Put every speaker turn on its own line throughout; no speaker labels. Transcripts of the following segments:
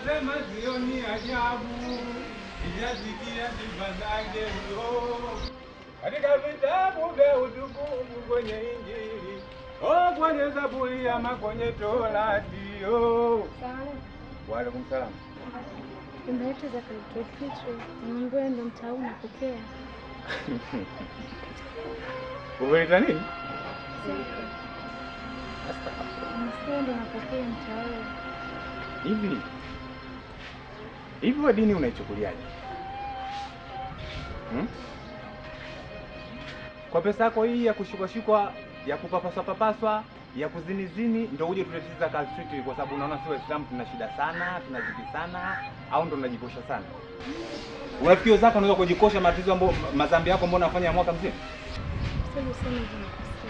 Wanasema sioni ajabu, sijasikia sifa zake huyo. Katika vitabu vya utukufu kwenye Injili, kwenye Zaburi ama kwenye Torati.
Salamu.
Wa alaikum salam.
Nimeleta zakatul fitri. Nimeambiwa ndo mtaa unapokea.
Umeleta nini?
Nimesikia ndo napokea mtaa.
Hivi wa dini unaichukuliaje? Kwa pesa yako hii ya kushukwa ya kupapaswa ya kuzinizini ndio uje tuletee zakatul fitri kwa sababu unaona sisi Waislamu tuna shida sana, tunazidi sana au ndo tunajikosha sana? Unafikiri zaka unaweza kujikosha matatizo ambayo madhambi yako mbona unafanya mwaka mzima?
Sasa useme hivyo.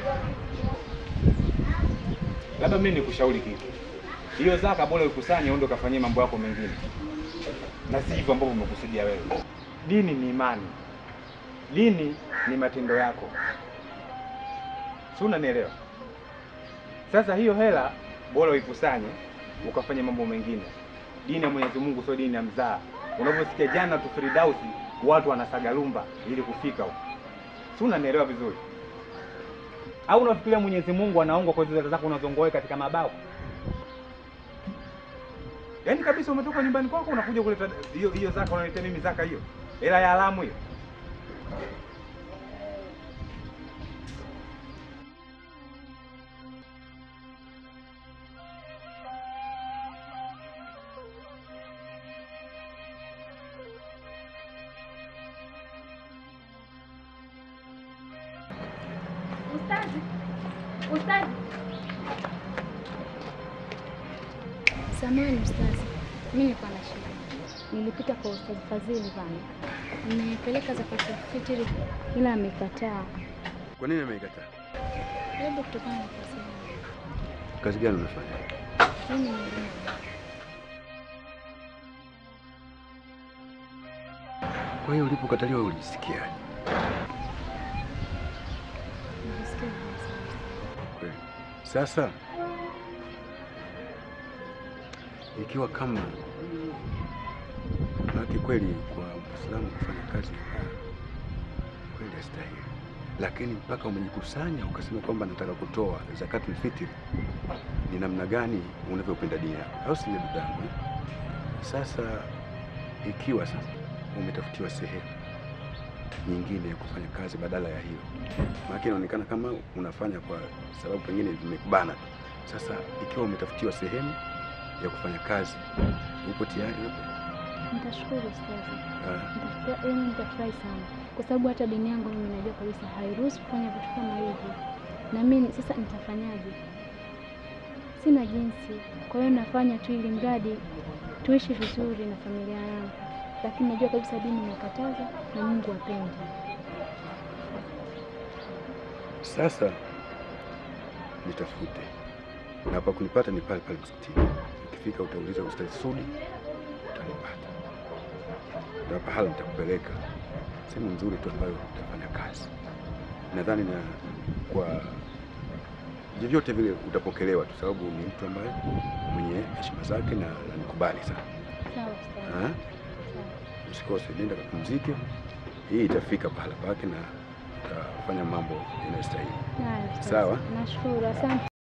Labda mimi nikushauri kitu. Hiyo zaka bora ukusanye uende ukafanyie mambo yako mengine. Na si hivyo ambavyo umekusudia wewe. Dini ni imani. Dini ni matendo yako. Si unanielewa? Sasa hiyo hela bora uikusanye ukafanye mambo mengine. Dini ya Mwenyezi Mungu sio dini ya mzaa. Unaposikia jana tu Firdausi watu wanasaga lumba ili kufika huko. Si unanielewa vizuri? Au unafikiria Mwenyezi Mungu anaongwa kwa hizo zako unazongoe katika mabao? Yaani kabisa umetoka nyumbani kwako unakuja kuleta hiyo zaka unaletea mimi zaka hiyo. Hela ya alamu hiyo.
Ustazi. Samahani ustazi. Mimi nilikuwa na shida. Nilipita kwa Ustazi Fadhili bana. Nimepeleka zakatul fitri ila amekataa.
Kwa nini amekataa?
Labda kutokana na kazi.
Kazi gani unafanya?
Mimi ni mwalimu.
Kwa hiyo ulipokataliwa ulijisikiaje?
Nilisikia vibaya.
Kweli. Sasa ikiwa kama haki kweli kwa Muislamu kufanya kazi kweli astahili, lakini mpaka umejikusanya ukasema kwamba nataka kutoa zakatul fitri, ni namna gani unavyopenda dini yako, au si ndugu yangu? Sasa ikiwa sasa umetafutiwa sehemu nyingine ya kufanya kazi badala ya hiyo, maana inaonekana kama unafanya kwa sababu pengine vimekubana tu. Sasa ikiwa umetafutiwa sehemu ya kufanya kazi, upo tayari hapo?
Nitashukuru ustazi. Nitafurahi sana. Kwa sababu hata dini yangu mimi najua kabisa hairuhusu kufanya vitu kama hivi. Na mimi sasa nitafanyaje? Sina jinsi. Kwa hiyo nafanya tu ili mradi tuishi vizuri na familia yangu. Lakini najua kabisa dini inakataza na Mungu hapendi.
Sasa nitafute. Na pa kunipata ni pale pale msikitini. Ukifika utauliza Ustaz Sudi, utanipata. Ndio pahala nitakupeleka. Sehemu nzuri tu ambayo utafanya kazi. Nadhani na kwa vyovyote vile utapokelewa tu, sababu ni mtu ambaye mwenye heshima zake na nikubali sana.
Sawa ustaz.
Usikose, nenda kupumzike. Hii itafika pahala pake na utafanya mambo inayostahili.
Sawa.
Sawa?
Nashukuru, asante.